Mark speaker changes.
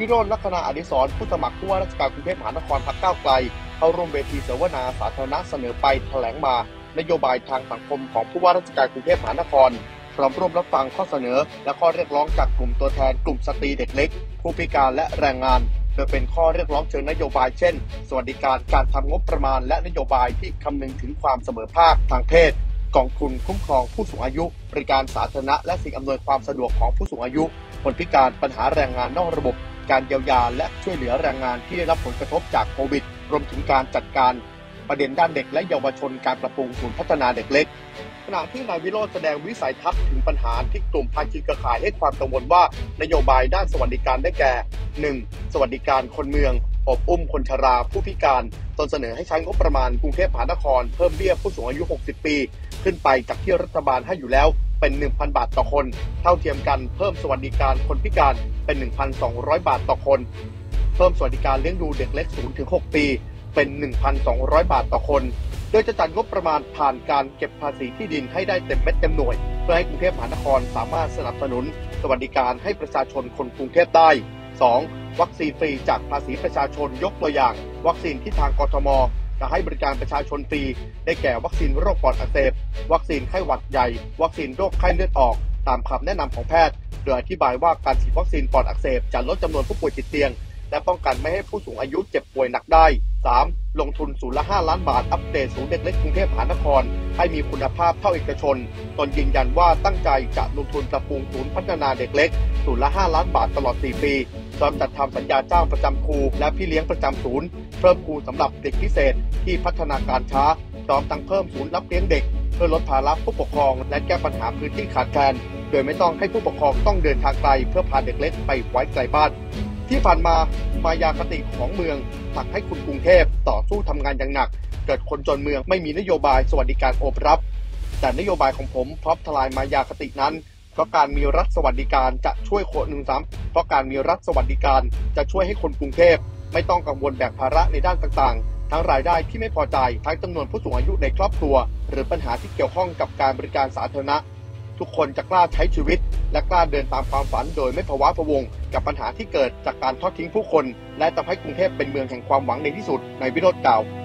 Speaker 1: วิโรจน์ ลัคนาอดิศรผู้สมัครผู้ว่าราชการกรุงเทพมหานครพรรคก้าวไกลเข้าร่วมเวทีเสวนาสาธารณะเสนอไปแถลงมานโยบายทางสังคมของผู้ว่าราชการกรุงเทพมหานครพร้อมร่วมรับฟังข้อเสนอและข้อเรียกร้องจากกลุ่มตัวแทนกลุ่มสตรีเด็กเล็กผู้พิการและแรงงานโดยเป็นข้อเรียกร้องเชิงนโยบายเช่นสวัสดิการการทำงบประมาณและนโยบายที่คำนึงถึงความเสมอภาคทางเพศกองทุนคุ้มครองผู้สูงอายุบริการสาธารณะและสิ่งอำนวยความสะดวกของผู้สูงอายุคนพิการปัญหาแรงงานนอกระบบการเยียวยาและช่วยเหลือแรงงานที่ได้รับผลกระทบจากโควิดรวมถึงการจัดการประเด็นด้านเด็กและเยาวชนการปรับปรุงศูนย์พัฒนาเด็กเล็กขณะที่นายวิโรจน์แสดงวิสัยทัศน์ถึงปัญหาที่กลุ่มภาคีเครือข่ายให้ความกังวลว่านโยบายด้านสวัสดิการได้แก่ 1. สวัสดิการคนเมืองอบอุ้มคนชราผู้พิการตนเสนอให้ใช้งบประมาณกรุงเทพมหานครเพิ่มเบี้ยผู้สูงอายุ60ปีขึ้นไปจากที่รัฐบาลให้อยู่แล้วเป็น 1,000 บาทต่อคนเท่าเทียมกันเพิ่มสวัสดิการคนพิการเป็น 1,200 บาทต่อคนเพิ่มสวัสดิการเลี้ยงดูเด็กเล็ก 0-6 ปีเป็น 1,200 บาทต่อคนโดยจะจัดงบประมาณผ่านการเก็บภาษีที่ดินให้ได้เต็มเม็ดเต็มหน่วยเพื่อให้กรุงเทพมหานครสามารถสนับสนุนสวัสดิการให้ประชาชนคนกรุงเทพได้ 2. วัคซีนฟรีจากภาษีประชาชนยกตัวอย่างวัคซีนที่ทางกทมจะให้บริการประชาชนฟรีได้แก่วัคซีนโรคปอดอักเสบวัคซีนไข้หวัดใหญ่วัคซีนโรคไข้เลือดออกตามคำแนะนำของแพทย์โดยอธิบายว่าการฉีดวัคซีนปอดอักเสบจะลดจำนวนผู้ป่วยติดเตียงและป้องกันไม่ให้ผู้สูงอายุเจ็บป่วยหนักได้ 3. ลงทุนศูนย์ละ5 ล้านบาทอัปเดตศูนย์เด็กเล็กกรุงเทพมหานครให้มีคุณภาพเท่าเอกชนตนยืนยันว่าตั้งใจจะลงทุนปรับปรุงศูนย์พัฒนาเด็กเล็กศูนย์ละ5 ล้านบาทตลอด4ปีพร้อมจัดทำสัญญาจ้างประจำครูและพี่เลี้ยงประจำศูนย์เพิ่มครูสำหรับเด็กพิเศษที่พัฒนาการช้าพร้อมทั้งเพิ่มศูนย์รับเลี้ยงเด็กเพื่อลดภาระผู้ปกครองและแก้ปัญหาพื้นที่ขาดแคลนโดยไม่ต้องให้ผู้ปกครองต้องเดินทางไกลเพื่อพาเด็กเล็กไปไว้ไกลบ้านที่ผ่านมามายาคติของเมืองผลักให้คนกรุงเทพต่อสู้ทำงานอย่างหนักเกิดคนจนเมืองไม่มีนโยบายสวัสดิการโอบรับแต่นโยบายของผมพร้อมทลายมายาคตินั้นเพราะการมีรัฐสวัสดิการจะช่วยคนเพราะการมีรัฐสวัสดิการจะช่วยให้คนกรุงเทพไม่ต้องกังวลแบกภาระในด้านต่างๆทั้งรายได้ที่ไม่พอใจทั้งจำนวนผู้สูงอายุในครอบครัวหรือปัญหาที่เกี่ยวข้องกับการบริการสาธารณะทุกคนจะกล้าใช้ชีวิตและกล้าเดินตามความฝันโดยไม่พะว้าพะวงกับปัญหาที่เกิดจากการทอดทิ้งผู้คนและทำให้กรุงเทพเป็นเมืองแห่งความหวังในที่สุดในวิโรจน์กล่าว